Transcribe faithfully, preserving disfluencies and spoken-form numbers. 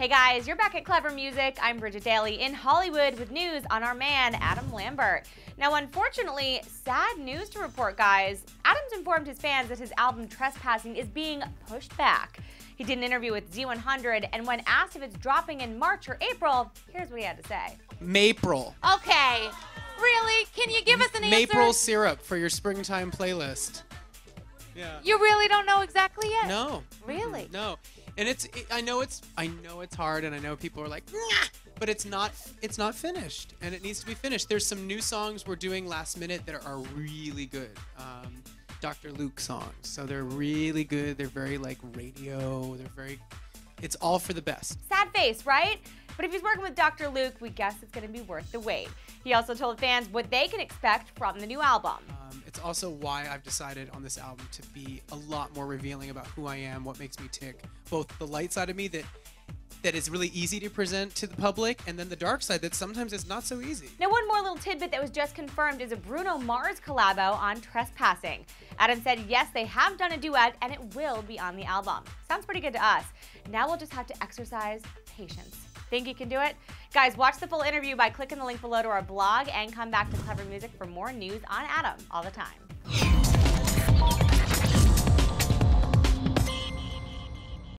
Hey guys, you're back at ClevverMusic. I'm Bridget Daly in Hollywood with news on our man, Adam Lambert. Now, unfortunately, sad news to report, guys. Adam's informed his fans that his album Trespassing is being pushed back. He did an interview with Z one hundred, and when asked if it's dropping in March or April, here's what he had to say. Maple. Okay, really? Can you give us an answer? Maple syrup for your springtime playlist. Yeah. You really don't know exactly yet? No. Really? No. And it's it, I know it's I know it's hard, and I know people are like, nah, but it's not it's not finished, and it needs to be finished. There's some new songs we're doing last minute that are really good. Um, Doctor Luke songs, so they're really good. They're very like radio. They're very. It's all for the best. Sad face, right? But if he's working with Doctor Luke, we guess it's going to be worth the wait. He also told fans what they can expect from the new album. Um, it's also why I've decided on this album to be a lot more revealing about who I am, what makes me tick. Both the light side of me that that is really easy to present to the public, and then the dark side that sometimes is not so easy. Now, one more little tidbit that was just confirmed is a Bruno Mars collabo on Trespassing. Adam said, yes, they have done a duet, and it will be on the album. Sounds pretty good to us. Now we'll just have to exercise patience. Think you can do it? Guys, watch the full interview by clicking the link below to our blog and come back to ClevverMusic for more news on Adam all the time.